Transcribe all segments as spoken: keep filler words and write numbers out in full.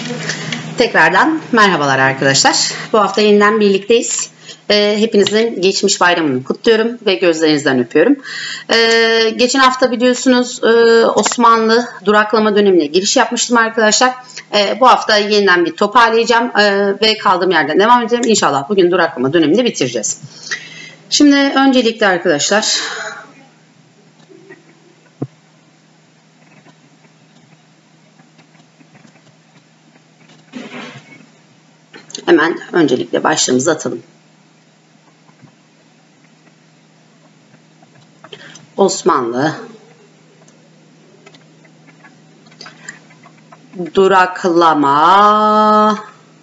Tekrardan merhabalar arkadaşlar. Bu hafta yeniden birlikteyiz. Ee, hepinizin geçmiş bayramını kutluyorum ve gözlerinizden öpüyorum. Ee, geçen hafta biliyorsunuz e, Osmanlı duraklama dönemine giriş yapmıştım arkadaşlar. Ee, bu hafta yeniden bir toparlayacağım e, ve kaldığım yerden devam edeceğim. İnşallah bugün duraklama dönemini bitireceğiz. Şimdi öncelikle arkadaşlar... Hemen öncelikle başlığımızı atalım. Osmanlı duraklama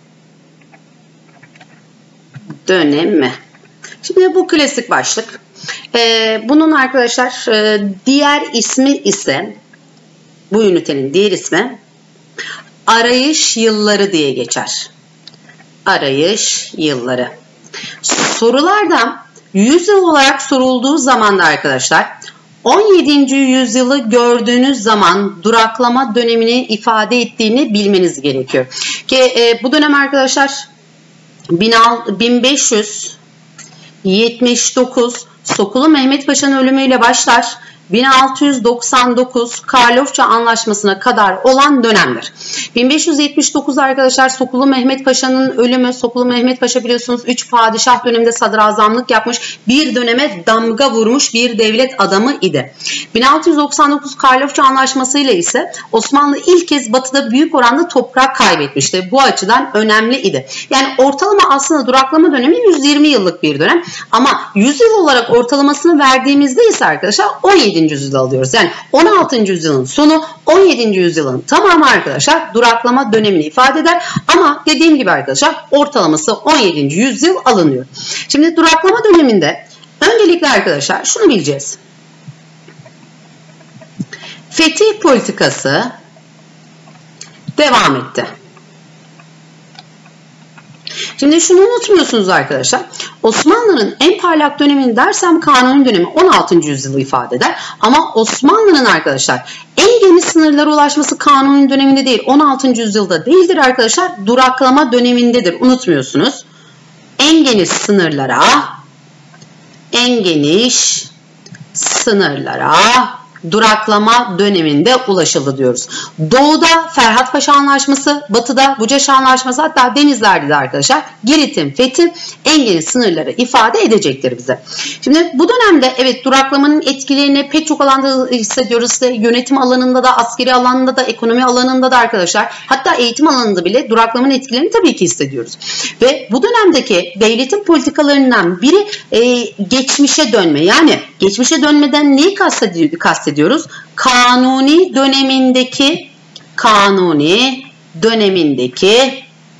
dönemi. Şimdi bu klasik başlık. Ee, bunun arkadaşlar e, diğer ismi ise bu ünitenin diğer ismi arayış yılları diye geçer. Arayış yılları. Sorularda yüzyıl olarak sorulduğu zaman da arkadaşlar on yedinci yüzyılı gördüğünüz zaman duraklama dönemini ifade ettiğini bilmeniz gerekiyor. Ki e, bu dönem arkadaşlar bin beş yüz yetmiş dokuz Sokulu Mehmet Paşa'nın ölümüyle başlar. bin altı yüz doksan dokuz Karlofça Anlaşması'na kadar olan dönemdir. bin beş yüz yetmiş dokuz arkadaşlar Sokulu Mehmet Paşa'nın ölümü. Sokulu Mehmet Paşa biliyorsunuz üç padişah döneminde sadrazamlık yapmış, bir döneme damga vurmuş bir devlet adamı idi. bin altı yüz doksan dokuz Karlofça Anlaşması ile ise Osmanlı ilk kez batıda büyük oranda toprak kaybetmişti. Bu açıdan önemli idi. Yani ortalama aslında duraklama dönemi yüz yirmi yıllık bir dönem ama yüz yıl olarak ortalamasını verdiğimizde ise arkadaşlar on yedinci yüzyılı alıyoruz. Yani on altıncı yüzyılın sonu, on yedinci yüzyılın tamamı arkadaşlar duraklama dönemini ifade eder. Ama dediğim gibi arkadaşlar ortalaması on yedinci yüzyıl alınıyor. Şimdi duraklama döneminde öncelikle arkadaşlar şunu bileceğiz. Fetih politikası devam etti. Şimdi şunu unutmuyorsunuz arkadaşlar. Osmanlı'nın en parlak dönemini dersem Kanuni dönemi on altıncı yüzyılı ifade eder. Ama Osmanlı'nın arkadaşlar en geniş sınırlara ulaşması Kanuni döneminde değil, on altıncı yüzyılda değildir arkadaşlar. Duraklama dönemindedir. Unutmuyorsunuz. En geniş sınırlara, en geniş sınırlara duraklama döneminde ulaşıldı diyoruz. Doğuda Ferhat Paşa Anlaşması, batıda Bucaş Anlaşması, hatta denizlerde de arkadaşlar Girit'in fethi en geniş sınırları ifade edecektir bize. Şimdi bu dönemde evet duraklamanın etkilerini pek çok alanda hissediyoruz. İşte yönetim alanında da, askeri alanında da, ekonomi alanında da arkadaşlar, hatta eğitim alanında bile duraklamanın etkilerini tabii ki hissediyoruz. Ve bu dönemdeki devletin politikalarından biri e, geçmişe dönme. Yani geçmişe dönmeden neyi kastediyoruz? Ediyoruz. Kanuni dönemindeki Kanuni dönemindeki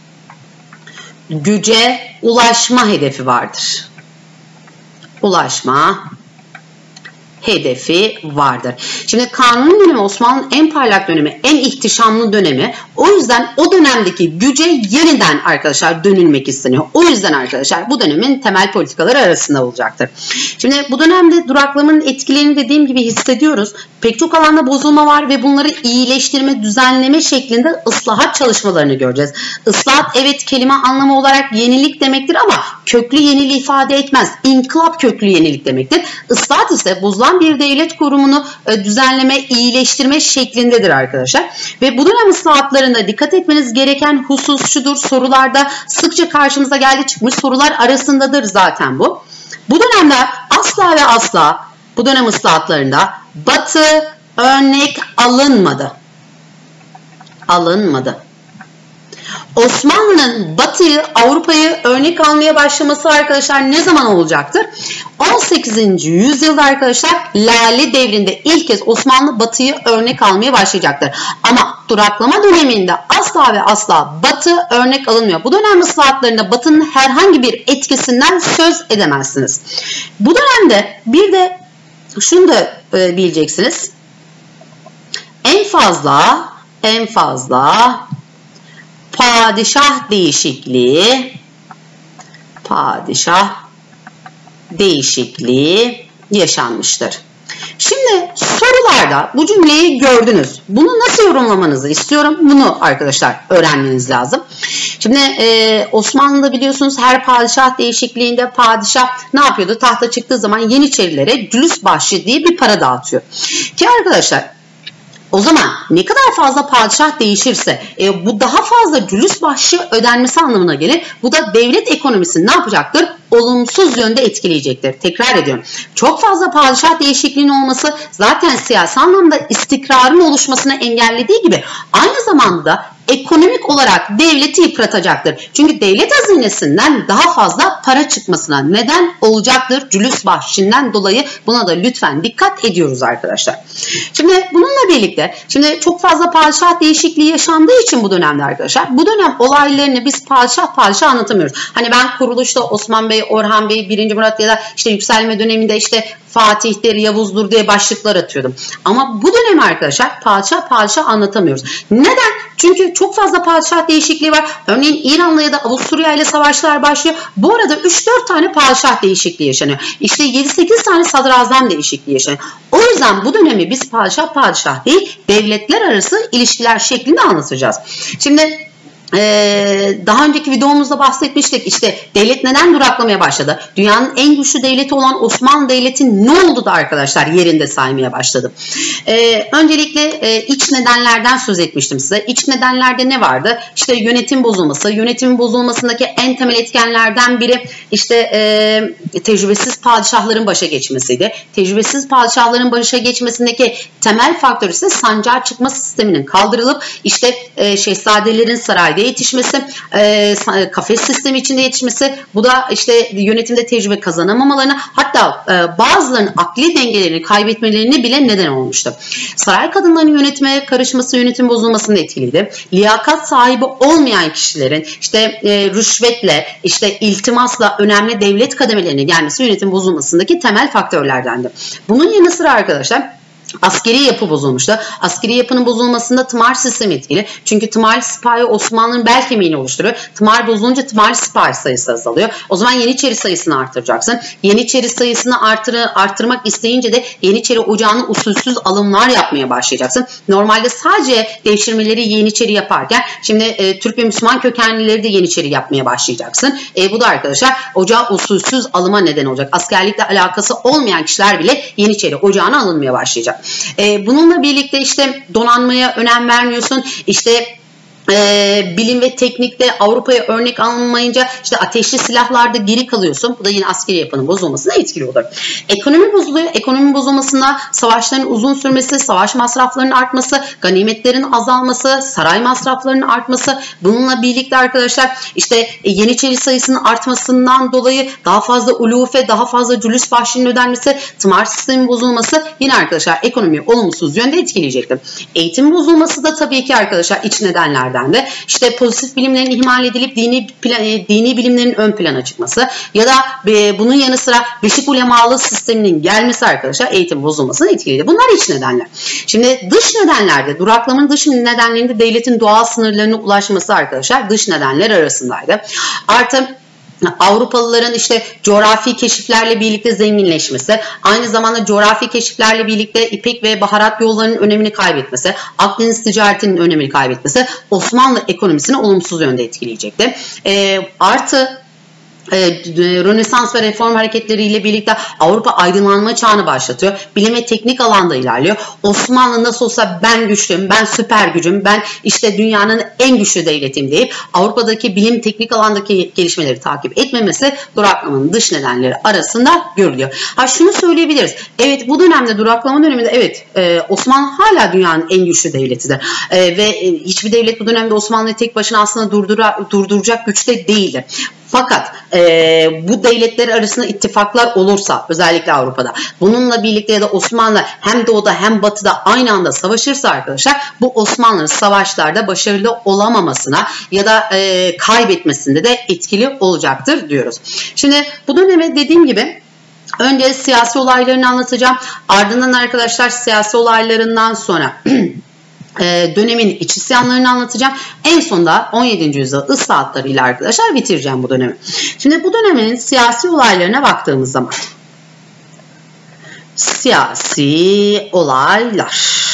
güce ulaşma hedefi vardır. Ulaşma hedefi vardır. Şimdi Kanuni dönemi Osmanlı'nın en parlak dönemi, en ihtişamlı dönemi. O yüzden o dönemdeki güce yeniden arkadaşlar dönülmek isteniyor. O yüzden arkadaşlar bu dönemin temel politikaları arasında olacaktır. Şimdi bu dönemde duraklamanın etkilerini dediğim gibi hissediyoruz. Pek çok alanda bozulma var ve bunları iyileştirme, düzenleme şeklinde ıslahat çalışmalarını göreceğiz. Islahat evet kelime anlamı olarak yenilik demektir ama köklü yeniliği ifade etmez. İnkılap köklü yenilik demektir. Islahat ise bozulan bir devlet kurumunu düzenleme, iyileştirme şeklindedir arkadaşlar. Ve bu dönem ıslahatlarında dikkat etmeniz gereken husus şudur. Sorularda sıkça karşımıza geldi çıkmış sorular arasındadır zaten bu. Bu dönemde asla ve asla bu dönem ıslahatlarında Batı örnek alınmadı. Alınmadı. Osmanlı'nın Batı'yı, Avrupa'yı örnek almaya başlaması arkadaşlar ne zaman olacaktır? on sekizinci yüzyılda arkadaşlar Lale devrinde ilk kez Osmanlı Batı'yı örnek almaya başlayacaktır. Ama duraklama döneminde asla ve asla Batı örnek alınmıyor. Bu dönem ıslahatlarında Batı'nın herhangi bir etkisinden söz edemezsiniz. Bu dönemde bir de şunu da e, bileceksiniz. En fazla en fazla padişah değişikliği padişah değişikliği yaşanmıştır. Şimdi sorularda bu cümleyi gördünüz. Bunu nasıl yorumlamanızı istiyorum. Bunu arkadaşlar öğrenmeniz lazım. Şimdi e, Osmanlı'da biliyorsunuz her padişah değişikliğinde padişah ne yapıyordu? Tahta çıktığı zaman Yeniçerilere cülüs bahşi diye bir para dağıtıyor. Ki arkadaşlar o zaman ne kadar fazla padişah değişirse e, bu daha fazla cülüs bahşi ödenmesi anlamına gelir. Bu da devlet ekonomisini ne yapacaktır? Olumsuz yönde etkileyecektir. Tekrar ediyorum. Çok fazla padişah değişikliğinin olması zaten siyasi anlamda istikrarın oluşmasını engellediği gibi aynı zamanda ekonomik olarak devleti yıpratacaktır. Çünkü devlet hazinesinden daha fazla para çıkmasına neden olacaktır. Cülüs bahşinden dolayı buna da lütfen dikkat ediyoruz arkadaşlar. Şimdi bununla birlikte şimdi çok fazla padişah değişikliği yaşandığı için bu dönemde arkadaşlar bu dönem olaylarını biz padişah padişah anlatamıyoruz. Hani ben kuruluşta Osman Bey, Orhan Bey, birinci Murat ya da işte yükselme döneminde işte Fatih'tir, Yavuz'dur diye başlıklar atıyordum. Ama bu dönemi arkadaşlar padişah padişah anlatamıyoruz. Neden? Çünkü çok fazla padişah değişikliği var. Örneğin İran'la ya da Avusturya ile savaşlar başlıyor. Bu arada üç dört tane padişah değişikliği yaşanıyor. İşte yedi sekiz tane sadrazam değişikliği yaşanıyor. O yüzden bu dönemi biz padişah padişah değil, devletler arası ilişkiler şeklinde anlatacağız. Şimdi Ee, daha önceki videomuzda bahsetmiştik. İşte devlet neden duraklamaya başladı? Dünyanın en güçlü devleti olan Osmanlı Devleti ne oldu da arkadaşlar yerinde saymaya başladı? Ee, öncelikle e, iç nedenlerden söz etmiştim size. İç nedenlerde ne vardı? İşte yönetim bozulması. Yönetimin bozulmasındaki en temel etkenlerden biri işte e, tecrübesiz padişahların başa geçmesiydi. Tecrübesiz padişahların başa geçmesindeki temel faktör ise sancağa çıkma sisteminin kaldırılıp işte e, şehzadelerin sarayda yetişmesi, e, kafes sistemi içinde yetişmesi, bu da işte yönetimde tecrübe kazanamamalarına, hatta e, bazılarının akli dengelerini kaybetmelerine bile neden olmuştu. Saray kadınlarının yönetime karışması yönetim bozulmasını etkiledi. Liyakat sahibi olmayan kişilerin işte e, rüşvetle, işte iltimasla önemli devlet kademelerine gelmesi yönetim bozulmasındaki temel faktörlerdendi. Bunun yanı sıra arkadaşlar askeri yapı bozulmuştu. Askeri yapının bozulmasında tımar sistemi etkili. Çünkü tımarlı sipahi Osmanlı'nın bel kemiğini oluşturuyor. Tımar bozulunca tımarlı sipahi sayısı azalıyor. O zaman Yeniçeri sayısını artıracaksın. Yeniçeri sayısını artır, artırmak isteyince de Yeniçeri ocağına usulsüz alımlar yapmaya başlayacaksın. Normalde sadece devşirmeleri Yeniçeri yaparken şimdi e, Türk ve Müslüman kökenlileri de Yeniçeri yapmaya başlayacaksın. E, bu da arkadaşlar ocağa usulsüz alıma neden olacak. Askerlikle alakası olmayan kişiler bile Yeniçeri ocağına alınmaya başlayacak. Ee, bununla birlikte işte donanmaya önem vermiyorsun. İşte Ee, bilim ve teknikte Avrupa'ya örnek alınmayınca işte ateşli silahlarda geri kalıyorsun. Bu da yine askeri yapının bozulmasına etkili olur. Ekonomi bozuluyor. Ekonomi bozulmasında savaşların uzun sürmesi, savaş masraflarının artması, ganimetlerin azalması, saray masraflarının artması. Bununla birlikte arkadaşlar işte Yeniçeri sayısının artmasından dolayı daha fazla ulufe, daha fazla cülüs bahşinin ödenmesi, tımar sistemin bozulması yine arkadaşlar ekonomiyi olumsuz yönde etkileyecektir. Eğitim bozulması da tabii ki arkadaşlar iç nedenlerden de işte pozitif bilimlerin ihmal edilip dini plan, dini bilimlerin ön plana çıkması ya da e, bunun yanı sıra beşik ulemalı sisteminin gelmesi arkadaşlar eğitim bozulmasını etkiledi. Bunlar iç nedenler. Şimdi dış nedenlerde duraklamanın dış nedenlerinde devletin doğal sınırlarına ulaşması arkadaşlar dış nedenler arasındaydı. Artı Avrupalıların işte coğrafi keşiflerle birlikte zenginleşmesi, aynı zamanda coğrafi keşiflerle birlikte İpek ve baharat yollarının önemini kaybetmesi, Akdeniz ticaretinin önemini kaybetmesi Osmanlı ekonomisini olumsuz yönde etkileyecekti. E, artı Rönesans ve reform hareketleriyle birlikte Avrupa aydınlanma çağını başlatıyor. Bilim ve teknik alanda ilerliyor. Osmanlı nasıl olsa ben güçlüyüm, ben süper gücüm, ben işte dünyanın en güçlü devletiyim deyip Avrupa'daki bilim teknik alandaki gelişmeleri takip etmemesi duraklamanın dış nedenleri arasında görülüyor. Ha şunu söyleyebiliriz. Evet bu dönemde duraklama döneminde evet e, Osmanlı hala dünyanın en güçlü devletidir. E, ve e, hiçbir devlet bu dönemde Osmanlı'yı tek başına aslında durdura, durduracak güçte değildir. Fakat e, bu devletler arasında ittifaklar olursa özellikle Avrupa'da bununla birlikte ya da Osmanlı hem doğuda hem batıda aynı anda savaşırsa arkadaşlar bu Osmanlı'nın savaşlarda başarılı olamamasına ya da e, kaybetmesinde de etkili olacaktır diyoruz. Şimdi bu döneme dediğim gibi önce siyasi olaylarını anlatacağım. Ardından arkadaşlar siyasi olaylarından sonra dönemin iç isyanlarını anlatacağım. En sonunda on yedinci yüzyıl ıslahatları ile arkadaşlar bitireceğim bu dönemi. Şimdi bu dönemin siyasi olaylarına baktığımız zaman Siyasi olaylar.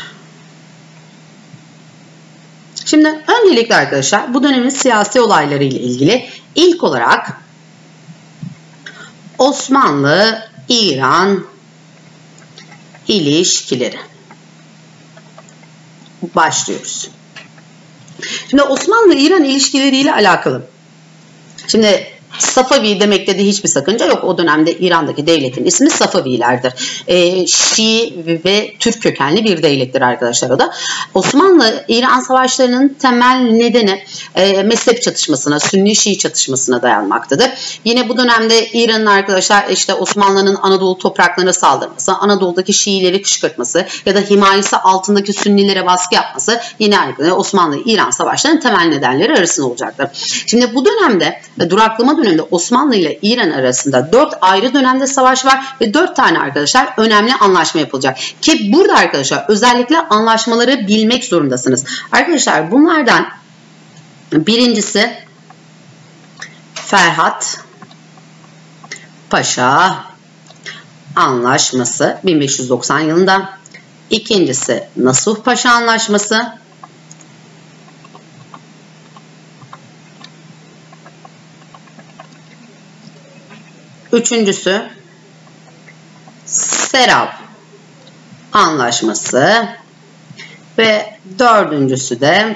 Şimdi öncelikle arkadaşlar bu dönemin siyasi olayları ile ilgili ilk olarak Osmanlı-İran ilişkileri başlıyoruz. Şimdi Osmanlı-İran ilişkileriyle alakalı. Şimdi Safavi demekte de hiçbir sakınca yok. O dönemde İran'daki devletin ismi Safavilerdir. E, Şii ve Türk kökenli bir devlettir arkadaşlar o da. Osmanlı-İran savaşlarının temel nedeni e, mezhep çatışmasına, Sünni-Şii çatışmasına dayanmaktadır. Yine bu dönemde İran'ın arkadaşlar işte Osmanlı'nın Anadolu topraklarına saldırması, Anadolu'daki Şiileri kışkırtması ya da himayesi altındaki Sünnilere baskı yapması yine arkadaşlar Osmanlı-İran savaşlarının temel nedenleri arasında olacaktır. Şimdi bu dönemde duraklama döneminde Osmanlı ile İran arasında dört ayrı dönemde savaş var ve dört tane arkadaşlar önemli anlaşma yapılacak. Ki burada arkadaşlar özellikle anlaşmaları bilmek zorundasınız. Arkadaşlar bunlardan birincisi Ferhat Paşa Anlaşması bin beş yüz doksan yılında. İkincisi Nasuh Paşa Anlaşması. Üçüncüsü Serab Anlaşması ve dördüncüsü de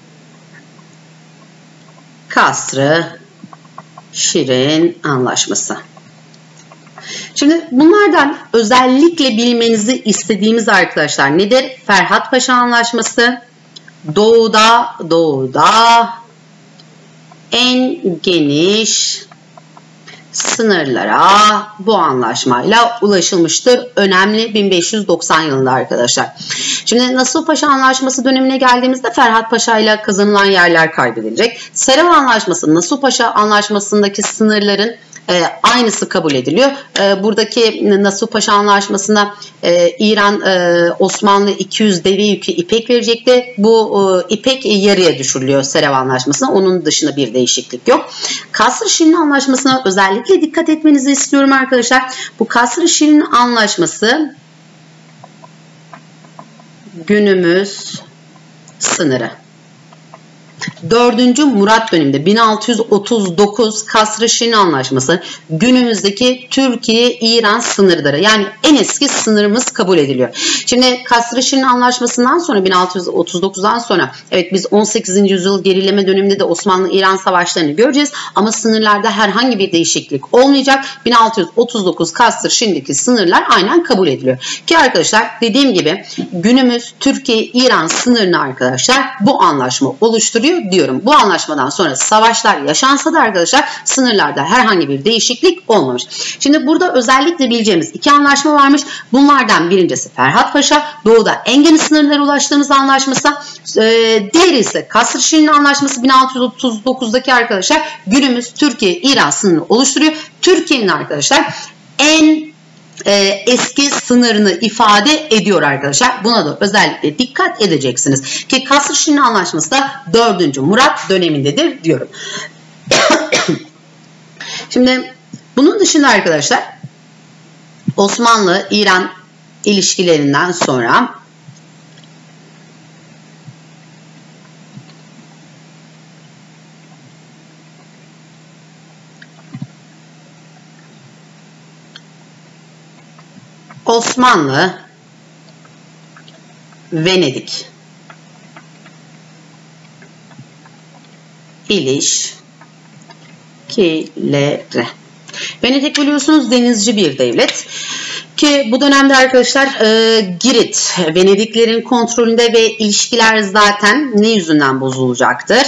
Kasr-ı Şirin Anlaşması. Şimdi bunlardan özellikle bilmenizi istediğimiz arkadaşlar nedir? Ferhat Paşa Anlaşması doğuda doğuda en geniş sınırlara bu anlaşmayla ulaşılmıştır. Önemli bin beş yüz doksan yılında arkadaşlar. Şimdi Nasuh Paşa Anlaşması dönemine geldiğimizde Ferhat Paşa ile kazanılan yerler kaybedilecek. Serab Anlaşması, Nasuh Paşa Anlaşması'ndaki sınırların E, aynısı kabul ediliyor. E, buradaki Nasuh Paşa Anlaşması'na e, İran e, Osmanlı iki yüz deve yükü ipek verecekti. Bu e, ipek yarıya düşürülüyor Serab Anlaşması'na. Onun dışında bir değişiklik yok. Kasr-ı Şirin Anlaşması'na özellikle dikkat etmenizi istiyorum arkadaşlar. Bu Kasr-ı Şirin Anlaşması günümüz sınırı. dördüncü Murat döneminde bin altı yüz otuz dokuz Kasr-ı Şirin Anlaşması günümüzdeki Türkiye-İran sınırları, yani en eski sınırımız kabul ediliyor. Şimdi Kasr-ı Şirin Anlaşması'ndan sonra bin altı yüz otuz dokuzdan sonra evet biz on sekizinci yüzyıl gerileme döneminde de Osmanlı-İran savaşlarını göreceğiz ama sınırlarda herhangi bir değişiklik olmayacak. bin altı yüz otuz dokuz Kasr-ı Şirin'deki sınırlar aynen kabul ediliyor. Ki arkadaşlar dediğim gibi günümüz Türkiye-İran sınırını arkadaşlar bu anlaşma oluşturuyor diyorum. Bu anlaşmadan sonra savaşlar yaşansa da arkadaşlar sınırlarda herhangi bir değişiklik olmamış. Şimdi burada özellikle bileceğimiz iki anlaşma varmış. Bunlardan birincisi Ferhat Paşa, doğuda en geniş sınırlara ulaştığımız anlaşması. Ee, diğeri ise Kasr-ı Şirin Anlaşması bin altı yüz otuz dokuzdaki arkadaşlar günümüz Türkiye-İran sınırını oluşturuyor. Türkiye'nin arkadaşlar en e, eski sınırını ifade ediyor arkadaşlar. Buna da özellikle dikkat edeceksiniz. Ki Kasr-ı Şirin Anlaşması da dördüncü Murat dönemindedir diyorum. Şimdi bunun dışında arkadaşlar Osmanlı-İran ilişkilerinden sonra Osmanlı Venedik ilişkileri. Venedik biliyorsunuz denizci bir devlet. Ki bu dönemde arkadaşlar e, Girit Venediklerin kontrolünde ve ilişkiler zaten ne yüzünden bozulacaktır?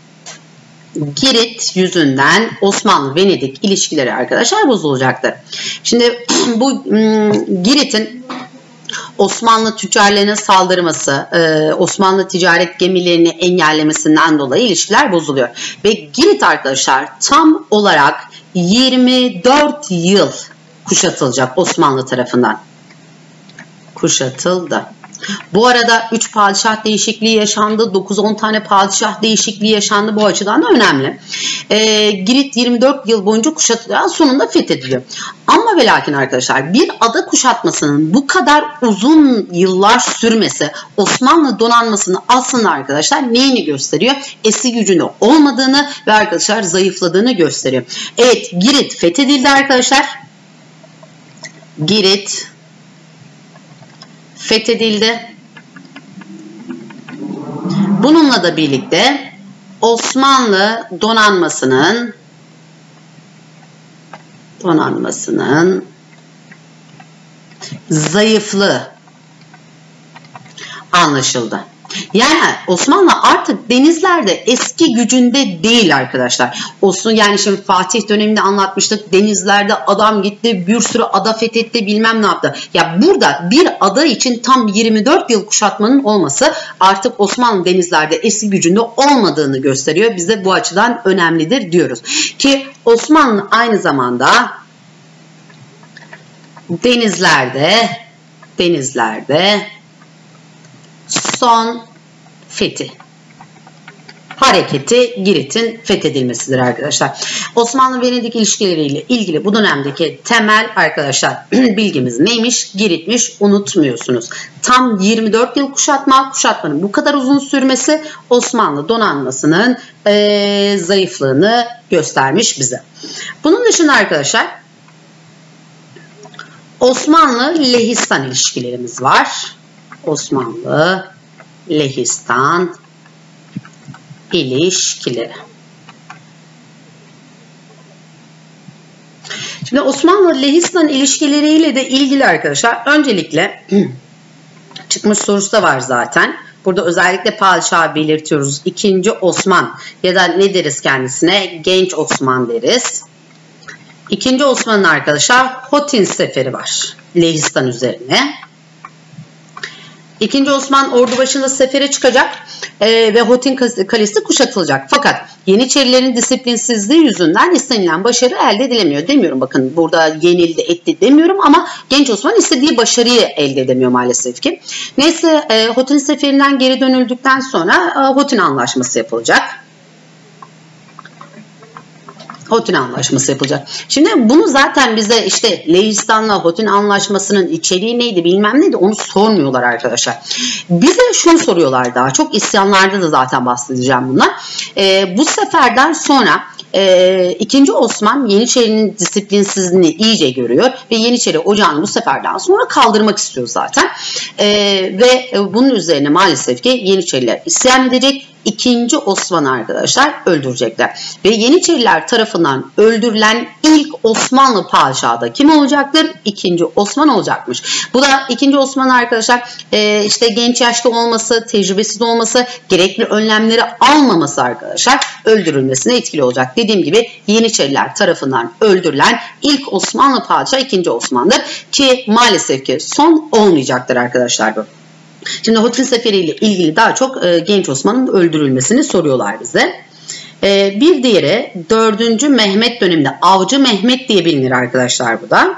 Girit yüzünden Osmanlı-Venedik ilişkileri arkadaşlar bozulacaktır. Şimdi bu Girit'in Osmanlı tüccarlarına saldırması, Osmanlı ticaret gemilerini engellemesinden dolayı ilişkiler bozuluyor. Ve Girit arkadaşlar tam olarak yirmi dört yıl kuşatılacak Osmanlı tarafından. Kuşatıldı. Bu arada üç padişah değişikliği yaşandı. dokuz on tane padişah değişikliği yaşandı. Bu açıdan da önemli. E, Girit yirmi dört yıl boyunca kuşatılıyor. Sonunda fethediliyor. Ama ve lakin arkadaşlar bir ada kuşatmasının bu kadar uzun yıllar sürmesi Osmanlı donanmasını aslında arkadaşlar neyini gösteriyor? Eski gücünde olmadığını ve arkadaşlar zayıfladığını gösteriyor. Evet, Girit fethedildi arkadaşlar. Girit fethedildi. Bununla da birlikte Osmanlı donanmasının donanmasının zayıflığı anlaşıldı. Yani Osmanlı artık denizlerde eski gücünde değil arkadaşlar. Olsun yani şimdi Fatih döneminde anlatmıştık. Denizlerde adam gitti, bir sürü ada fethetti, bilmem ne yaptı. Ya burada bir ada için tam yirmi dört yıl kuşatmanın olması artık Osmanlı denizlerde eski gücünde olmadığını gösteriyor. Bize bu açıdan önemlidir diyoruz. Ki Osmanlı aynı zamanda denizlerde denizlerde son fethi hareketi Girit'in fethedilmesidir arkadaşlar. Osmanlı-Venedik ilişkileriyle ilgili bu dönemdeki temel arkadaşlar bilgimiz neymiş? Girit'miş, unutmuyorsunuz. Tam yirmi dört yıl kuşatma, kuşatmanın bu kadar uzun sürmesi Osmanlı donanmasının e, zayıflığını göstermiş bize. Bunun dışında arkadaşlar Osmanlı-Lehistan ilişkilerimiz var. Osmanlı-Lehistan ilişkileri. Şimdi Osmanlı-Lehistan ilişkileriyle de ilgili arkadaşlar öncelikle çıkmış sorusu da var zaten. Burada özellikle padişahı belirtiyoruz. İkinci Osman ya da ne deriz kendisine? Genç Osman deriz. İkinci Osman'ın arkadaşlar Hotin seferi var Lehistan üzerine. İkinci Osman ordu başında sefere çıkacak e, ve Hotin kalesi kuşatılacak. Fakat Yeniçerilerin disiplinsizliği yüzünden istenilen başarı elde edilemiyor. Demiyorum bakın burada yenildi etti demiyorum ama Genç Osman istediği başarıyı elde edemiyor maalesef ki. Neyse e, Hotin seferinden geri dönüldükten sonra e, Hotin Anlaşması yapılacak. Hotin Anlaşması yapılacak. Şimdi bunu zaten bize işte Lehistan'la Hotin Anlaşması'nın içeriği neydi bilmem neydi onu sormuyorlar arkadaşlar. Bize şunu soruyorlar daha çok isyanlarda da zaten bahsedeceğim bunlar. Ee, bu seferden sonra e, ikinci Osman Yeniçeri'nin disiplinsizliğini iyice görüyor ve Yeniçeri ocağını bu seferden sonra kaldırmak istiyor zaten. E, ve bunun üzerine maalesef ki Yeniçeriler isyan edecek. İkinci Osman arkadaşlar öldürecekler. Ve Yeniçeriler tarafından öldürülen ilk Osmanlı padişahı da kim olacaktır? İkinci Osman olacakmış. Bu da ikinci Osman arkadaşlar e, işte genç yaşta olması, tecrübesiz olması, gerekli önlemleri almaması arkadaşlar öldürülmesine etkili olacak. Dediğim gibi Yeniçeriler tarafından öldürülen ilk Osmanlı padişahı ikinci Osman'dır. Ki maalesef ki son olmayacaktır arkadaşlar bu. Şimdi Hotin Seferi ile ilgili daha çok e, Genç Osman'ın öldürülmesini soruyorlar bize. E, bir diğeri dördüncü Mehmet döneminde Avcı Mehmet diye bilinir arkadaşlar bu da.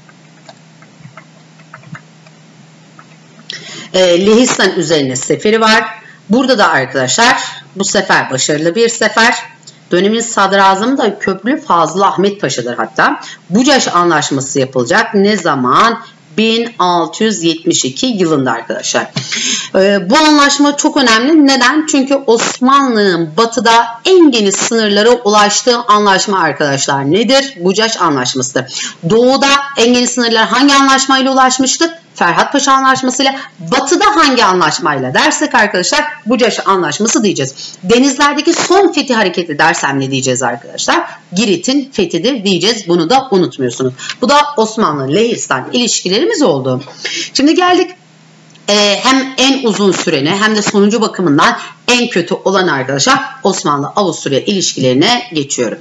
E, Lehistan üzerine seferi var. Burada da arkadaşlar bu sefer başarılı bir sefer. Dönemin sadrazamı da Köprülü Fazıl Ahmet Paşa'dır hatta. Bucaş Anlaşması yapılacak. Ne zaman? bin altı yüz yetmiş iki yılında arkadaşlar. Ee, bu anlaşma çok önemli. Neden? Çünkü Osmanlı'nın batıda en geniş sınırlara ulaştığı anlaşma arkadaşlar. Nedir? Bucaş Anlaşması'dır. Doğuda en geniş sınırlar hangi anlaşmayla ulaşmıştık? Ferhat Paşa Anlaşması'yla. Batıda hangi anlaşmayla dersek arkadaşlar Bucaş Anlaşması diyeceğiz. Denizlerdeki son fethi hareketi dersem ne diyeceğiz arkadaşlar? Girit'in fethidir diyeceğiz. Bunu da unutmuyorsunuz. Bu da Osmanlı-Lehistan ilişkilerimiz oldu. Şimdi geldik e, hem en uzun süreni hem de sonucu bakımından en kötü olan arkadaşlar Osmanlı-Avusturya ilişkilerine geçiyorum.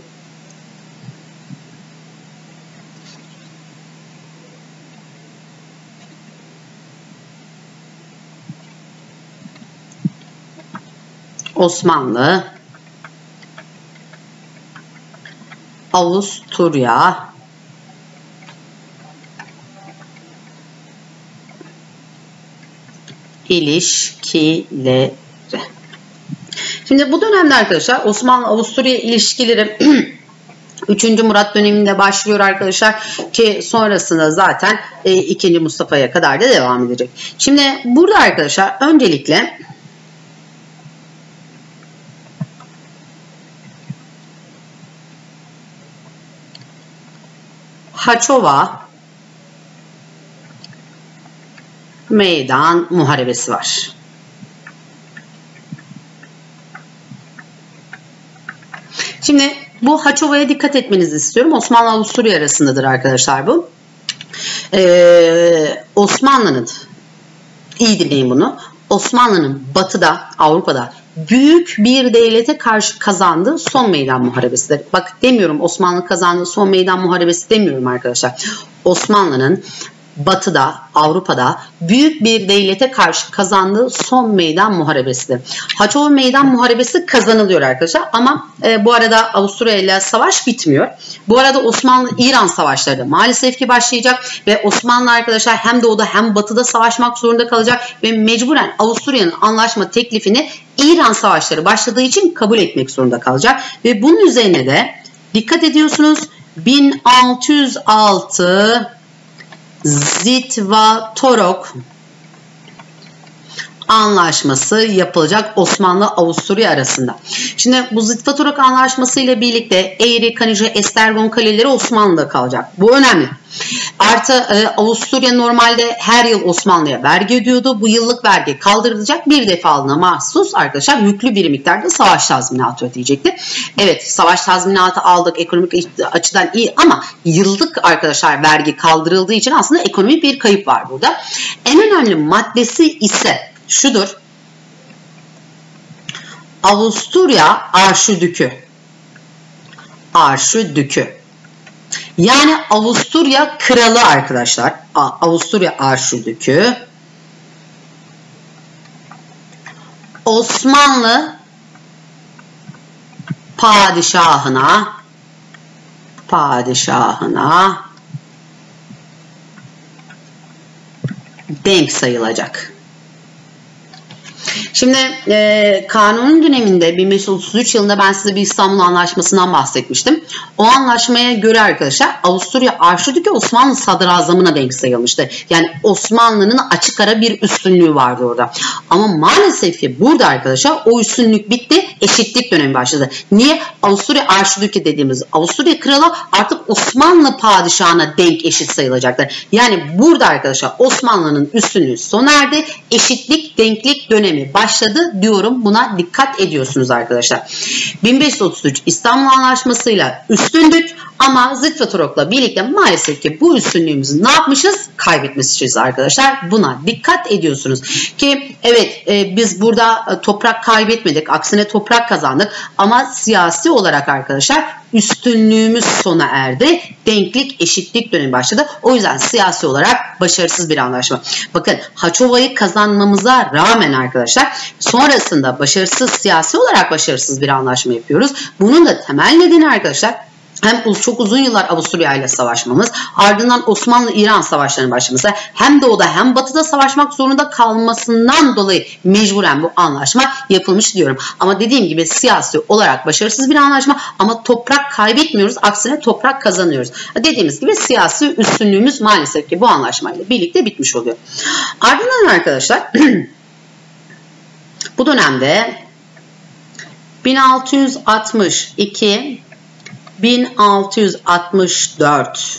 Osmanlı, Avusturya, ilişkileri. Şimdi bu dönemde arkadaşlar Osmanlı-Avusturya ilişkileri üçüncü Murat döneminde başlıyor arkadaşlar ki sonrasında zaten e, ikinci Mustafa'ya kadar da devam edecek. Şimdi burada arkadaşlar öncelikle Haçova Meydan Muharebesi var. Şimdi bu Haçova'ya dikkat etmenizi istiyorum. Osmanlı-Avusturya arasındadır arkadaşlar bu. Ee, Osmanlı'nın, iyi dinleyin bunu, Osmanlı'nın batıda, Avrupa'da büyük bir devlete karşı kazandığı son meydan muharebesidir. Bak demiyorum Osmanlı kazandığı son meydan muharebesi demiyorum arkadaşlar. Osmanlı'nın Batı'da, Avrupa'da büyük bir devlete karşı kazandığı son meydan muharebesidir. Haçova Meydan Muharebesi kazanılıyor arkadaşlar ama e, bu arada Avusturya ile savaş bitmiyor. Bu arada Osmanlı-İran savaşları da maalesef ki başlayacak ve Osmanlı arkadaşlar hem doğuda hem batıda savaşmak zorunda kalacak ve mecburen Avusturya'nın anlaşma teklifini İran savaşları başladığı için kabul etmek zorunda kalacak ve bunun üzerine de dikkat ediyorsunuz bin altı yüz altı Zitvatorok Anlaşması yapılacak Osmanlı-Avusturya arasında. Şimdi bu Zitvatorok Anlaşması ile birlikte Eğri, Kanıca, Estergon kaleleri Osmanlı'da kalacak. Bu önemli. Artı e, Avusturya normalde her yıl Osmanlı'ya vergi ödüyordu. Bu yıllık vergi kaldırılacak. Bir defalığına mahsus arkadaşlar yüklü bir miktarda savaş tazminatı ödeyecekti. Evet savaş tazminatı aldık. Ekonomik açıdan iyi ama yıllık arkadaşlar vergi kaldırıldığı için aslında ekonomik bir kayıp var burada. En önemli maddesi ise şudur. Avusturya Arşidükü. Arşidükü. Yani Avusturya kralı arkadaşlar. Avusturya Arşidükü. Osmanlı padişahına padişahına denk sayılacak. Şimdi e, kanun döneminde bin beş yüz otuz üç yılında ben size bir İstanbul Anlaşması'ndan bahsetmiştim. O anlaşmaya göre arkadaşlar Avusturya Arşidükü Osmanlı sadrazamına denk sayılmıştı. Yani Osmanlı'nın açık ara bir üstünlüğü vardı orada. Ama maalesef ki burada arkadaşlar o üstünlük bitti. Eşitlik dönemi başladı. Niye? Avusturya Arşidükü dediğimiz Avusturya kralı artık Osmanlı padişahına denk eşit sayılacaktır. Yani burada arkadaşlar Osmanlı'nın üstünlüğü sona erdi. Eşitlik, denklik dönemi başladı diyorum. Buna dikkat ediyorsunuz arkadaşlar. bin beş yüz otuz üç İstanbul Anlaşması'yla üstündük ama Zitvatorok'la birlikte maalesef ki bu üstünlüğümüzü ne yapmışız? Kaybetmişiz arkadaşlar. Buna dikkat ediyorsunuz. Ki evet e, biz burada e, toprak kaybetmedik. Aksine toprak kazandık. Ama siyasi olarak arkadaşlar üstünlüğümüz sona erdi. Denklik, eşitlik dönemi başladı. O yüzden siyasi olarak başarısız bir anlaşma. Bakın Haçova'yı kazanmamıza rağmen arkadaşlar sonrasında başarısız, siyasi olarak başarısız bir anlaşma yapıyoruz. Bunun da temel nedeni arkadaşlar hem çok uzun yıllar Avusturya ile savaşmamız, ardından Osmanlı-İran savaşlarının başlaması, hem doğuda hem batıda savaşmak zorunda kalmasından dolayı mecburen bu anlaşma yapılmış diyorum. Ama dediğim gibi siyasi olarak başarısız bir anlaşma ama toprak kaybetmiyoruz, aksine toprak kazanıyoruz. Dediğimiz gibi siyasi üstünlüğümüz maalesef ki bu anlaşmayla birlikte bitmiş oluyor. Ardından arkadaşlar bu dönemde bin altı yüz altmış iki bin altı yüz altmış dört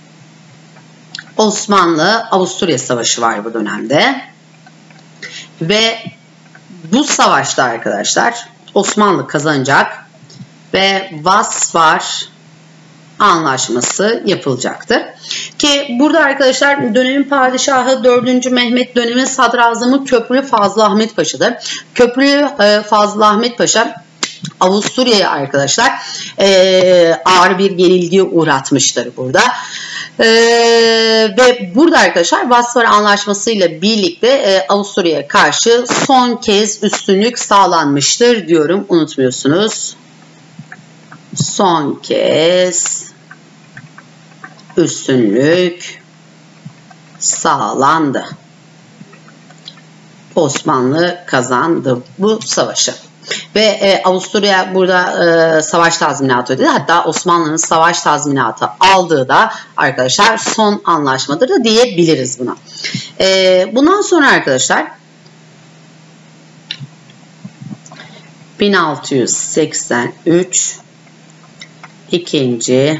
Osmanlı-Avusturya Savaşı var bu dönemde. Ve bu savaşta arkadaşlar Osmanlı kazanacak ve Vasvar Anlaşması yapılacaktır. Ki burada arkadaşlar dönemin padişahı dördüncü Mehmet, dönemin sadrazamı Köprülü Fazıl Ahmet Paşa'dır. Köprülü Fazıl Ahmet Paşa Avusturya'ya arkadaşlar e, ağır bir yenilgiye uğratmıştır burada. E, ve burada arkadaşlar Vasvar Anlaşması ile birlikte e, Avusturya'ya karşı son kez üstünlük sağlanmıştır diyorum. Unutmuyorsunuz. Son kez üstünlük sağlandı. Osmanlı kazandı bu savaşı. Ve e, Avusturya burada e, savaş tazminatı ödedi. Hatta Osmanlı'nın savaş tazminatı aldığı da arkadaşlar son anlaşmadır da diyebiliriz buna. E, bundan sonra arkadaşlar bin altı yüz seksen üç ikinci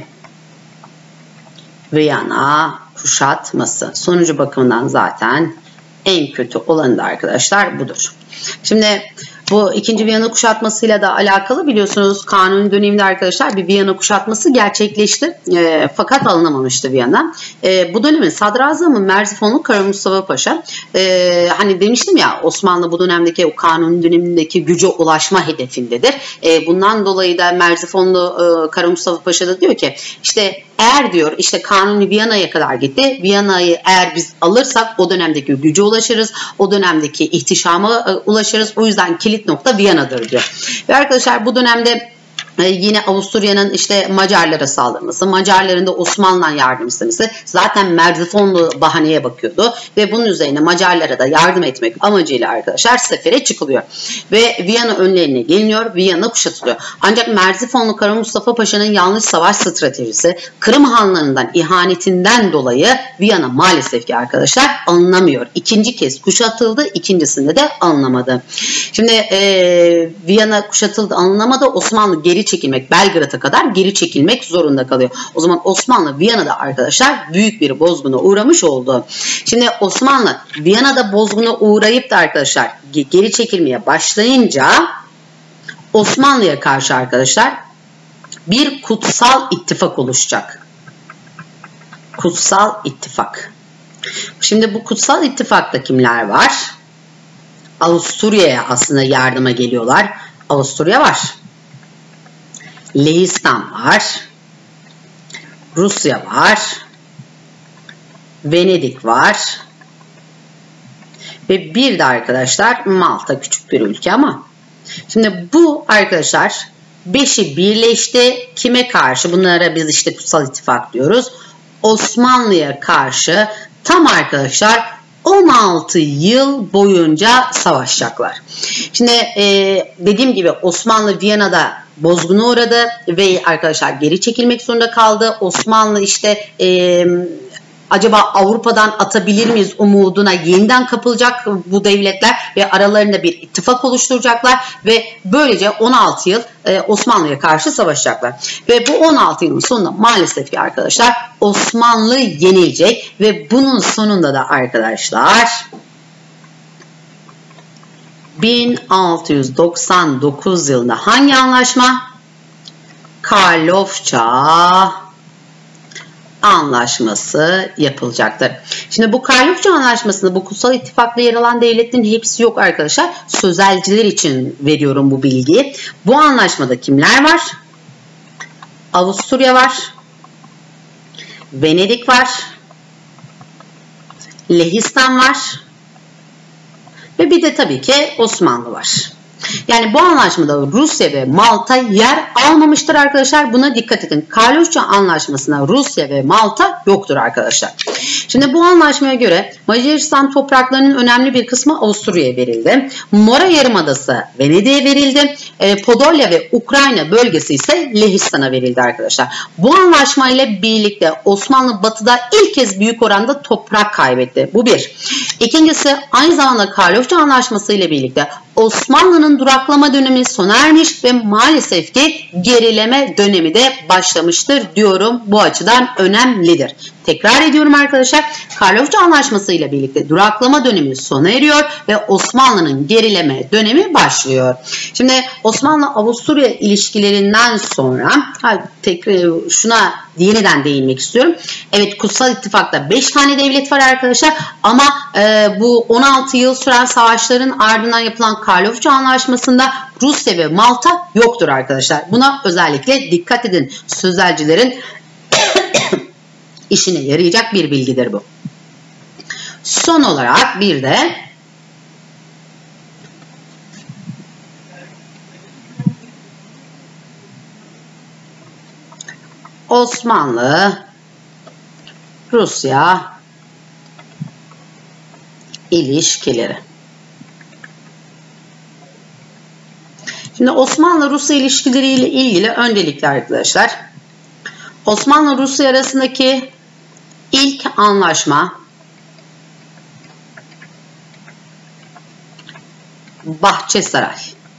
Viyana kuşatması. Sonucu bakımından zaten en kötü olanı da arkadaşlar budur. Şimdi bu ikinci Viyana kuşatmasıyla da alakalı biliyorsunuz Kanuni döneminde arkadaşlar bir Viyana kuşatması gerçekleşti. E, fakat alınamamıştı Viyana. E, bu dönemin sadrazamı Merzifonlu Kara Mustafa Paşa. E, hani demiştim ya Osmanlı bu dönemdeki o Kanuni dönemindeki güce ulaşma hedefindedir. E, bundan dolayı da Merzifonlu e, Kara Mustafa Paşa da diyor ki işte eğer diyor işte Kanuni Viyana'ya kadar gitti. Viyana'yı eğer biz alırsak o dönemdeki güce ulaşırız. O dönemdeki ihtişama e, ulaşırız. O yüzden kilit nokta Viyana'dır diyor. Ve arkadaşlar bu dönemde yine Avusturya'nın işte Macarlara saldırması, Macarların da Osmanlı'dan yardım istemesi zaten Merzifonlu bahaneye bakıyordu ve bunun üzerine Macarlara da yardım etmek amacıyla arkadaşlar sefere çıkılıyor. Ve Viyana önlerine geliniyor, Viyana kuşatılıyor. Ancak Merzifonlu Kara Mustafa Paşa'nın yanlış savaş stratejisi, Kırım hanlarından ihanetinden dolayı Viyana maalesef ki arkadaşlar alınamıyor. İkinci kez kuşatıldı, ikincisinde de alınamadı. Şimdi e, Viyana kuşatıldı, alınamadı, Osmanlı geri çekilmek, Belgrad'a kadar geri çekilmek zorunda kalıyor. O zaman Osmanlı Viyana'da arkadaşlar büyük bir bozguna uğramış oldu. Şimdi Osmanlı Viyana'da bozguna uğrayıp da arkadaşlar geri çekilmeye başlayınca Osmanlı'ya karşı arkadaşlar bir kutsal ittifak oluşacak. Kutsal ittifak. Şimdi bu kutsal ittifakta kimler var? Avusturya'ya aslında yardıma geliyorlar. Avusturya var. Lehistan var. Rusya var. Venedik var. Ve bir de arkadaşlar Malta küçük bir ülke ama. Şimdi bu arkadaşlar beşi birleşti. Kime karşı? Bunlara biz işte kutsal ittifak diyoruz. Osmanlı'ya karşı tam arkadaşlar on altı yıl boyunca savaşacaklar. Şimdi e, dediğim gibi Osmanlı Viyana'da bozguna uğradı ve arkadaşlar geri çekilmek zorunda kaldı. Osmanlı işte e, acaba Avrupa'dan atabilir miyiz umuduna yeniden kapılacak bu devletler ve aralarında bir ittifak oluşturacaklar ve böylece on altı yıl e, Osmanlı'ya karşı savaşacaklar. Ve bu on altı yılın sonunda maalesef ki arkadaşlar Osmanlı yenilecek ve bunun sonunda da arkadaşlar bin altı yüz doksan dokuz yılında hangi anlaşma? Karlofça Anlaşması yapılacaktır. Şimdi bu Karlofça Anlaşması'nda bu kutsal ittifakla yer alan devletlerin hepsi yok arkadaşlar. Sözelciler için veriyorum bu bilgiyi. Bu anlaşmada kimler var? Avusturya var. Venedik var. Lehistan var. Ve bir de tabii ki Osmanlı var. Yani bu anlaşmada Rusya ve Malta yer almamıştır arkadaşlar. Buna dikkat edin. Karlofça Anlaşması'na Rusya ve Malta yoktur arkadaşlar. Şimdi bu anlaşmaya göre Macaristan topraklarının önemli bir kısmı Avusturya'ya verildi. Mora Yarımadası Venedik'e verildi. E, Podolya ve Ukrayna bölgesi ise Lehistan'a verildi arkadaşlar. Bu anlaşmayla birlikte Osmanlı batıda ilk kez büyük oranda toprak kaybetti. Bu bir. İkincisi aynı zamanda Karlofça Anlaşması ile birlikte Osmanlı'nın duraklama dönemi sona ermiş ve maalesef ki gerileme dönemi de başlamıştır diyorum. Bu açıdan önemlidir. Tekrar ediyorum arkadaşlar. Karlofça Anlaşması ile birlikte duraklama dönemi sona eriyor ve Osmanlı'nın gerileme dönemi başlıyor. Şimdi Osmanlı-Avusturya ilişkilerinden sonra tekrar şuna yeniden değinmek istiyorum. Evet, Kutsal İttifak'ta beş tane devlet var arkadaşlar ama e, bu on altı yıl süren savaşların ardından yapılan Karlofça Anlaşması'nda Rusya ve Malta yoktur arkadaşlar. Buna özellikle dikkat edin. Sözelcilerin işine yarayacak bir bilgidir bu. Son olarak bir de Osmanlı Rusya ilişkileri. Şimdi Osmanlı-Rusya ilişkileriyle ilgili öncelikle arkadaşlar Osmanlı-Rusya arasındaki ilk anlaşma Bahçesaray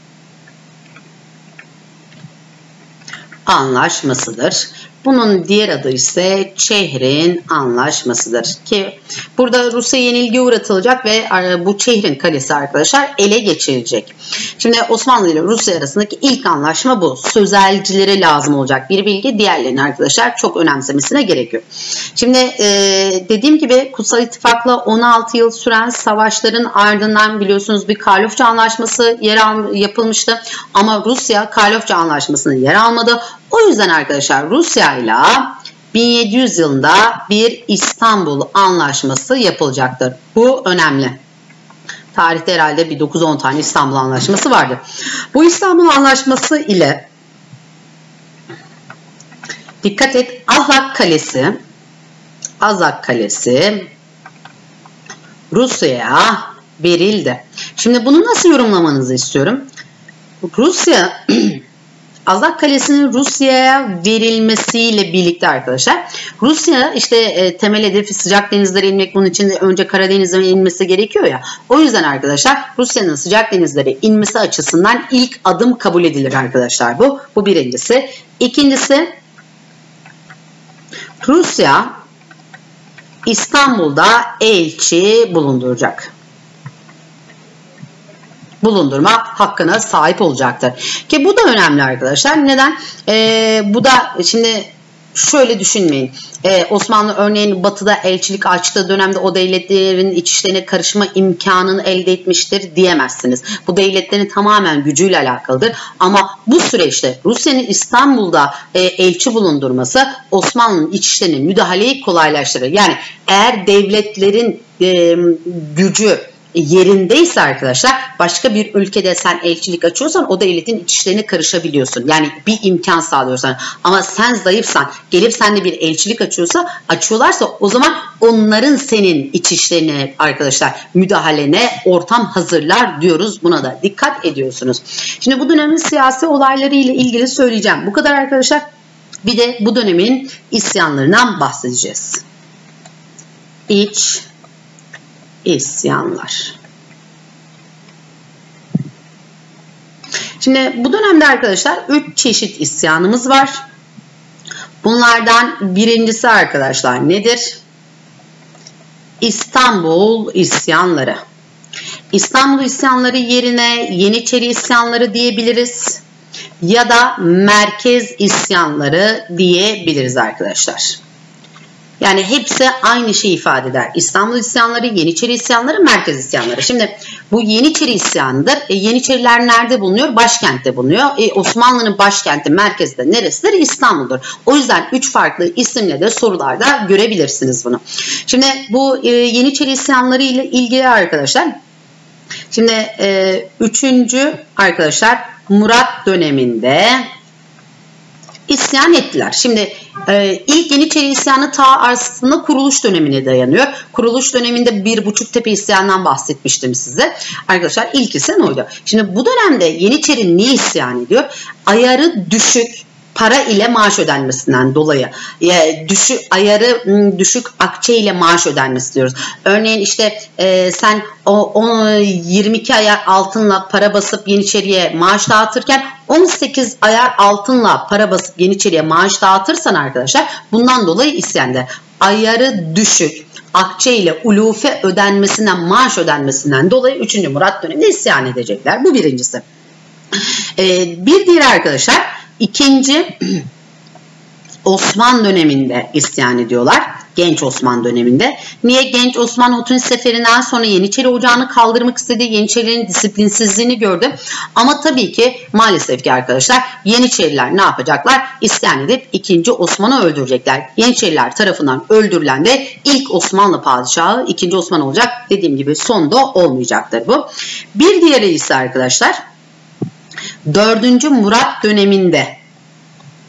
Anlaşmasıdır. Bunun diğer adı ise Çehrin Anlaşmasıdır. Ki burada Rusya yenilgi uğratılacak ve bu Çehrin Kalesi arkadaşlar ele geçirilecek. Şimdi Osmanlı ile Rusya arasındaki ilk anlaşma bu. Sözelcilere lazım olacak bir bilgi. Diğerlerini arkadaşlar çok önemsemesine gerek yok. Şimdi e, dediğim gibi Kutsal İttifak'la on altı yıl süren savaşların ardından biliyorsunuz bir Karlofça Anlaşması yer al, yapılmıştı. Ama Rusya Karlofça Anlaşması'nın yer almadı. O yüzden arkadaşlar Rusya ile bin yedi yüz yılında bir İstanbul Anlaşması yapılacaktır. Bu önemli. Tarihte herhalde bir dokuz on tane İstanbul Anlaşması vardı. Bu İstanbul Anlaşması ile dikkat et Azak Kalesi Azak Kalesi Rusya'ya verildi. Şimdi bunu nasıl yorumlamanızı istiyorum. Rusya Azak Kalesi'nin Rusya'ya verilmesiyle birlikte arkadaşlar Rusya işte e, temel hedefi sıcak denizlere inmek, bunun için de önce Karadeniz'e inmesi gerekiyor ya. O yüzden arkadaşlar Rusya'nın sıcak denizlere inmesi açısından ilk adım kabul edilir arkadaşlar bu. Bu birincisi. İkincisi Rusya İstanbul'da elçi bulunduracak. Bulundurma hakkına sahip olacaktır. Ki bu da önemli arkadaşlar. Neden? Ee, bu da şimdi şöyle düşünmeyin. Ee, Osmanlı örneğin batıda elçilik açtığı dönemde o devletlerin iç işlerine karışma imkanını elde etmiştir diyemezsiniz. Bu devletlerin tamamen gücüyle alakalıdır. Ama bu süreçte Rusya'nın İstanbul'da e, elçi bulundurması Osmanlı'nın iç işlerine müdahaleyi kolaylaştırır. Yani eğer devletlerin e, gücü yerindeyse arkadaşlar başka bir ülkede sen elçilik açıyorsan o devletin iç işlerine karışabiliyorsun. Yani bir imkan sağlıyorsan. Ama sen zayıfsan gelip sen de bir elçilik açıyorsa açıyorlarsa o zaman onların senin iç işlerine arkadaşlar müdahalene ortam hazırlar diyoruz. Buna da dikkat ediyorsunuz. Şimdi bu dönemin siyasi olayları ile ilgili söyleyeceğim. Bu kadar arkadaşlar. Bir de bu dönemin isyanlarından bahsedeceğiz. İç İsyanlar. Şimdi bu dönemde arkadaşlar üç çeşit isyanımız var. Bunlardan birincisi arkadaşlar nedir? İstanbul isyanları. İstanbul isyanları yerine Yeniçeri isyanları diyebiliriz. Ya da merkez isyanları diyebiliriz arkadaşlar. Yani hepsi aynı şeyi ifade eder. İstanbul isyanları, Yeniçeri isyanları, merkez isyanları. Şimdi bu Yeniçeri isyanıdır. E, Yeniçeriler nerede bulunuyor? Başkentte bulunuyor. E, Osmanlı'nın başkenti, merkezde neresidir? İstanbul'dur. O yüzden üç farklı isimle de sorularda görebilirsiniz bunu. Şimdi bu e, Yeniçeri isyanları ile ilgili arkadaşlar. Şimdi e, üçüncü arkadaşlar Murat döneminde isyan ettiler. Şimdi e, ilk Yeniçeri isyanı ta aslında kuruluş dönemine dayanıyor. Kuruluş döneminde bir buçuk tepe isyanından bahsetmiştim size. Arkadaşlar ilk isyan oydu. Şimdi bu dönemde Yeniçeri niye isyan ediyor? Ayarı düşük para ile maaş ödenmesinden dolayı. Yani düşük, ayarı düşük akçe ile maaş ödenmesi diyoruz. Örneğin işte e, sen o, o yirmi iki ayar altınla para basıp Yeniçeri'ye maaş dağıtırken on sekiz ayar altınla para basıp Yeniçeri'ye maaş dağıtırsan arkadaşlar bundan dolayı isyanda. Ayarı düşük akçe ile ulufe ödenmesinden, maaş ödenmesinden dolayı üçüncü Murat döneminde isyan edecekler. Bu birincisi. Ee, bir diğer arkadaşlar ikinci Osman döneminde isyan ediyorlar. Genç Osman döneminde. Niye? Genç Osman Hotun Seferi'nden sonra Yeniçeri Ocağı'nı kaldırmak istedi. Yeniçerilerin disiplinsizliğini gördü. Ama tabii ki maalesef ki arkadaşlar Yeniçeriler ne yapacaklar? İsyan edip ikinci Osman'ı öldürecekler. Yeniçeriler tarafından öldürülen de ilk Osmanlı padişahı ikinci Osman olacak. Dediğim gibi sonda olmayacaktır bu. Bir diğeri ise arkadaşlar dördüncü Murat döneminde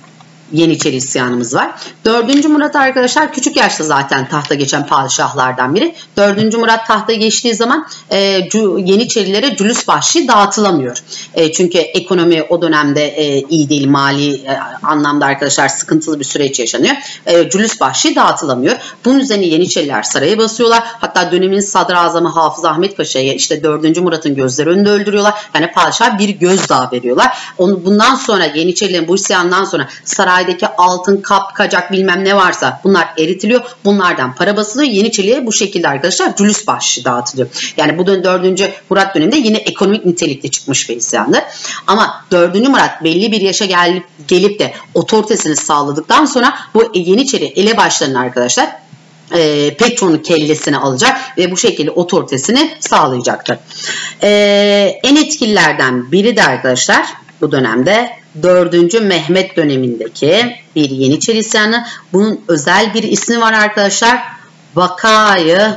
Yeniçeri isyanımız var. dördüncü Murat arkadaşlar küçük yaşta zaten tahta geçen padişahlardan biri. dördüncü Murat tahta geçtiği zaman e, Yeniçerilere cülüs bahşişi dağıtılamıyor. E, çünkü ekonomi o dönemde e, iyi değil, mali e, anlamda arkadaşlar sıkıntılı bir süreç yaşanıyor. E, cülüs bahşişi dağıtılamıyor. Bunun üzerine Yeniçeriler saraya basıyorlar. Hatta dönemin sadrazamı Hafız Ahmet Paşa'ya işte dördüncü Murat'ın gözleri önünde öldürüyorlar. Yani padişah bir gözdağı veriyorlar. Onu, bundan sonra Yeniçerilerin bu isyandan sonra saray Saraydaki altın, kap, kacak bilmem ne varsa bunlar eritiliyor. Bunlardan para basılıyor. Yeniçeriye bu şekilde arkadaşlar cülüs bahşişi dağıtılıyor. Yani bu dördüncü Murat döneminde yine ekonomik nitelikli çıkmış bir isyandır. Ama dördüncü Murat belli bir yaşa gelip, gelip de otoritesini sağladıktan sonra bu Yeniçeri elebaşlarının arkadaşlar e, pek çoğunun kellesini alacak ve bu şekilde otoritesini sağlayacaktır. E, en etkililerden biri de arkadaşlar bu dönemde dördüncü Mehmet dönemindeki bir Yeniçeri isyanı. Bunun özel bir ismi var arkadaşlar. Vakayı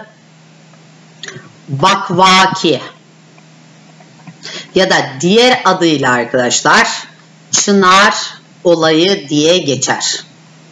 Vakvaki ya da diğer adıyla arkadaşlar Çınar olayı diye geçer.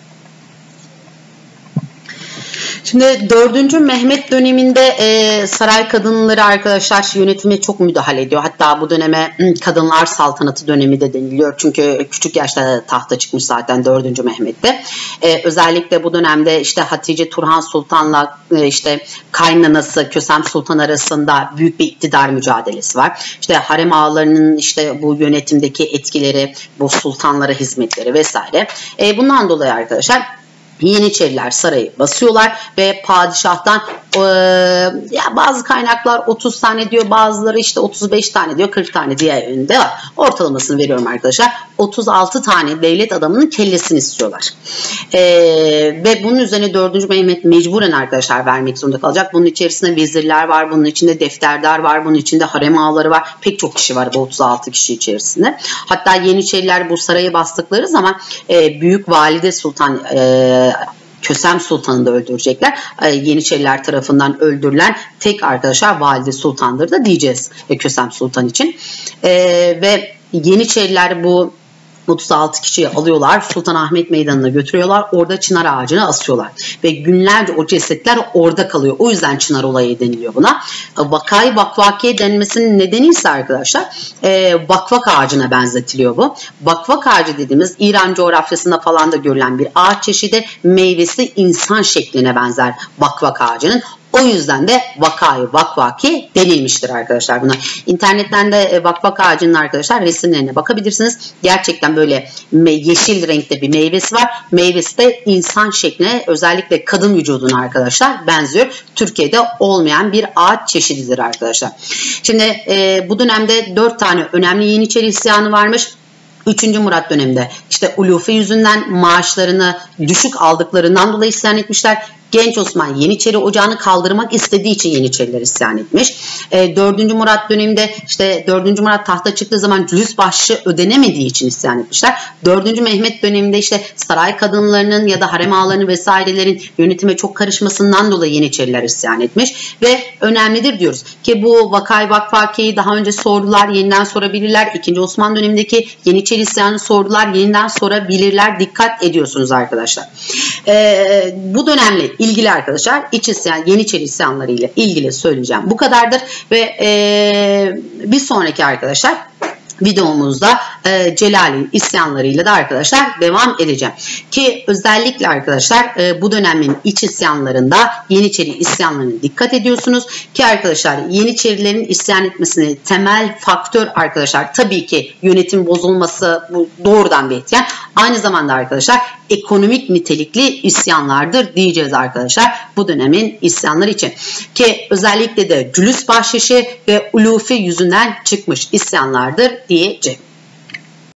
Şimdi dördüncü Mehmet döneminde e, saray kadınları arkadaşlar yönetime çok müdahale ediyor. Hatta bu döneme kadınlar saltanatı dönemi de deniliyor. Çünkü küçük yaşta tahta çıkmış zaten dördüncü Mehmet'te. E, özellikle bu dönemde işte Hatice Turhan Sultan'la e, işte kaynanası Kösem Sultan arasında büyük bir iktidar mücadelesi var. İşte harem ağalarının işte bu yönetimdeki etkileri, bu sultanlara hizmetleri vesaire. E, bundan dolayı arkadaşlar Yeniçeriler sarayı basıyorlar ve padişahtan e, ya bazı kaynaklar otuz tane diyor, bazıları işte otuz beş tane diyor, kırk tane diye önünde var. Ortalamasını veriyorum arkadaşlar. otuz altı tane devlet adamının kellesini istiyorlar. E, ve bunun üzerine dördüncü Mehmet mecburen arkadaşlar vermek zorunda kalacak. Bunun içerisinde vezirler var, bunun içinde defterdar var, bunun içinde harem ağaları var. Pek çok kişi var bu otuz altı kişi içerisinde. Hatta Yeniçeriler bu sarayı bastıkları zaman e, Büyük Valide Sultan e, Kösem Sultan'ı da öldürecekler. Yeniçeriler tarafından öldürülen tek arkadaşlar Valide Sultan'dır da diyeceğiz Kösem Sultan için. Ee, ve Yeniçeriler bu otuz altı kişiyi alıyorlar. Sultanahmet Meydanı'na götürüyorlar. Orada çınar ağacına asıyorlar. Ve günlerce o cesetler orada kalıyor. O yüzden çınar olayı deniliyor buna. Vakayı vakvakiye denmesinin nedeni ise arkadaşlar e, vakvak ağacına benzetiliyor bu. Vakvak ağacı dediğimiz İran coğrafyasında falan da görülen bir ağaç çeşidi. Meyvesi insan şekline benzer vakvak ağacının. O yüzden de vakayı vakvaki denilmiştir arkadaşlar buna. İnternetten de vakvak ağacının arkadaşlar resimlerine bakabilirsiniz. Gerçekten böyle yeşil renkte bir meyvesi var. Meyvesi de insan şekline, özellikle kadın vücuduna arkadaşlar benziyor. Türkiye'de olmayan bir ağaç çeşididir arkadaşlar. Şimdi e, bu dönemde dört tane önemli Yeniçeri isyanı varmış. üçüncü Murat döneminde işte ulufe yüzünden maaşlarını düşük aldıklarından dolayı isyan etmişler. Genç Osman Yeniçeri ocağını kaldırmak istediği için Yeniçeriler isyan etmiş. E, dördüncü Murat döneminde işte dördüncü Murat tahta çıktığı zaman cülüs bahşişi ödenemediği için isyan etmişler. dördüncü Mehmet döneminde işte saray kadınlarının ya da harem ağalarının vesairelerin yönetime çok karışmasından dolayı Yeniçeriler isyan etmiş. Ve önemlidir diyoruz ki bu Vakay Vakvaki'yi daha önce sordular, yeniden sorabilirler. ikinci Osman dönemindeki Yeniçeri isyanını sordular, yeniden sorabilirler. Dikkat ediyorsunuz arkadaşlar. E, bu dönemle ilgili arkadaşlar iç isyan, Yeniçeri isyanları ile ilgili söyleyeceğim bu kadardır ve e, bir sonraki arkadaşlar videomuzda e, Celali isyanlarıyla da arkadaşlar devam edeceğim. Ki özellikle arkadaşlar e, bu dönemin iç isyanlarında Yeniçeri isyanlarına dikkat ediyorsunuz. Ki arkadaşlar Yeniçerilerin isyan etmesine temel faktör arkadaşlar tabii ki yönetim bozulması, bu doğrudan bir etken. Aynı zamanda arkadaşlar ekonomik nitelikli isyanlardır diyeceğiz arkadaşlar bu dönemin isyanları için. Ki özellikle de cülüs bahşişi ve ulufi yüzünden çıkmış isyanlardır diyeceğim.